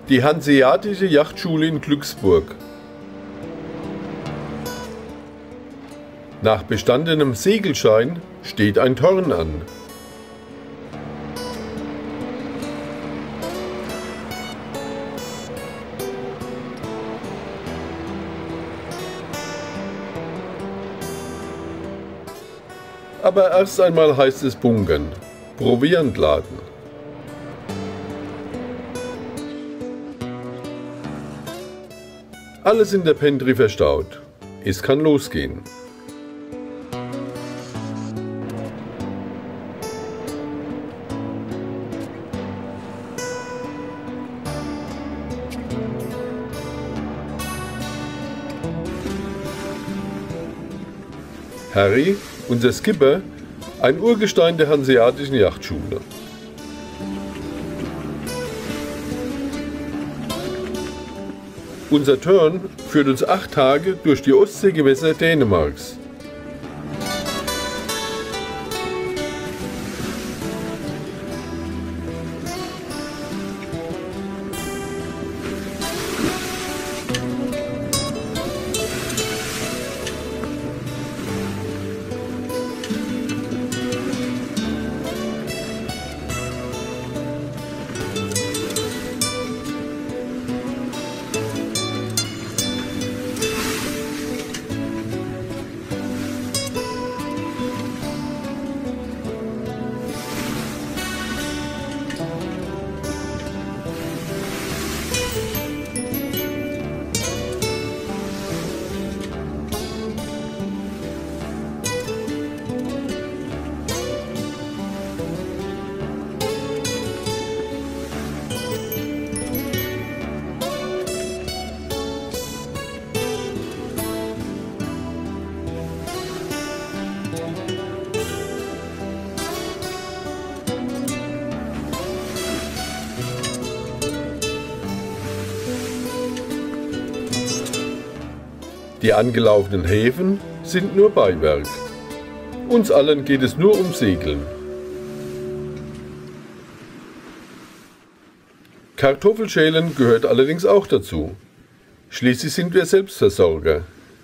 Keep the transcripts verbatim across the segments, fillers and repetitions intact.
Die Hanseatische Yachtschule in Glücksburg. Nach bestandenem Segelschein steht ein Turn an. Aber erst einmal heißt es bunkern, Proviant laden. Alles in der Pentry verstaut. Es kann losgehen. Harry, unser Skipper, ein Urgestein der Hanseatischen Yachtschule. Unser Turn führt uns acht Tage durch die Ostseegewässer Dänemarks. Die angelaufenen Häfen sind nur Beiwerk. Uns allen geht es nur um Segeln. Kartoffelschälen gehört allerdings auch dazu. Schließlich sind wir Selbstversorger.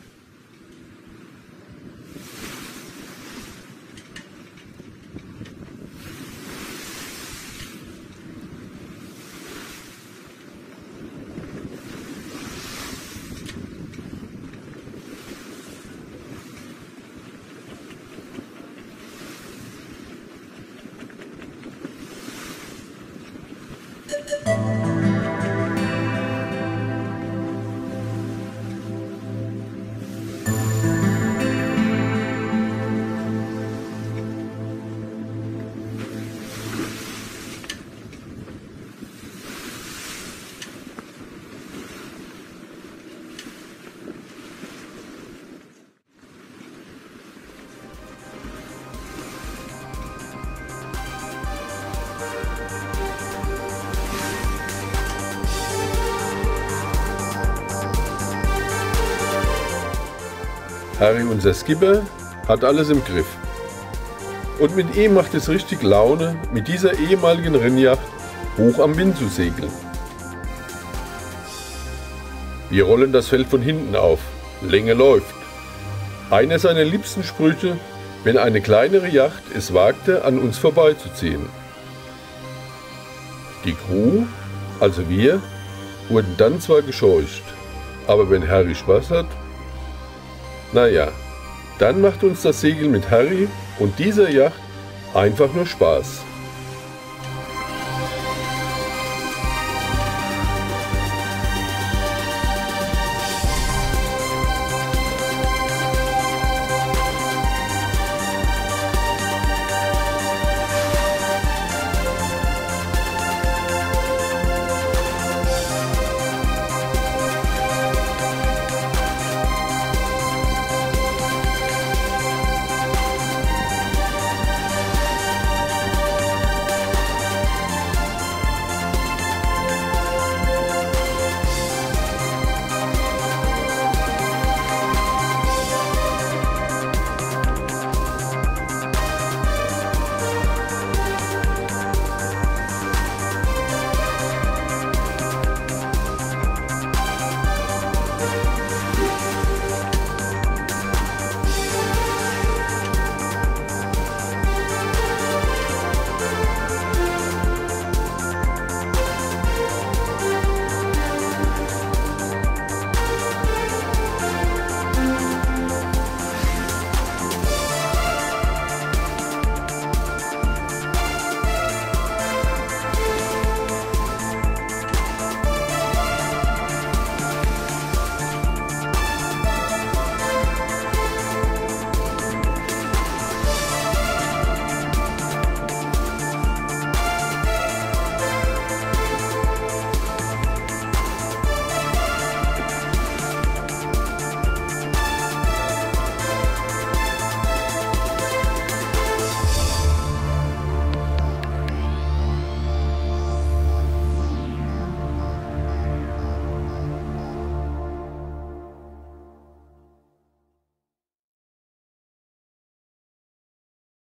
Harry, unser Skipper, hat alles im Griff. Und mit ihm macht es richtig Laune, mit dieser ehemaligen Rennjacht hoch am Wind zu segeln. Wir rollen das Feld von hinten auf. Länge läuft. Einer seiner liebsten Sprüche, wenn eine kleinere Yacht es wagte, an uns vorbeizuziehen. Die Crew, also wir, wurden dann zwar gescheucht, aber wenn Harry Spaß hat, naja, dann macht uns das Segeln mit Harry und dieser Yacht einfach nur Spaß.